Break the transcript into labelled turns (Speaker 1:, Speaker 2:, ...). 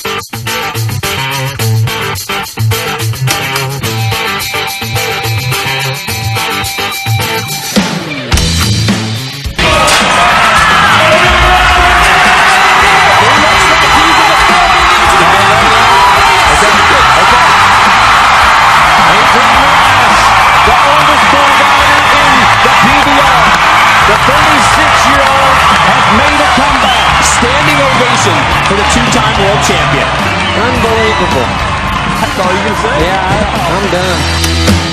Speaker 1: For the two-time world champion.
Speaker 2: Unbelievable.
Speaker 1: That's all you can say?
Speaker 2: Yeah, I'm done.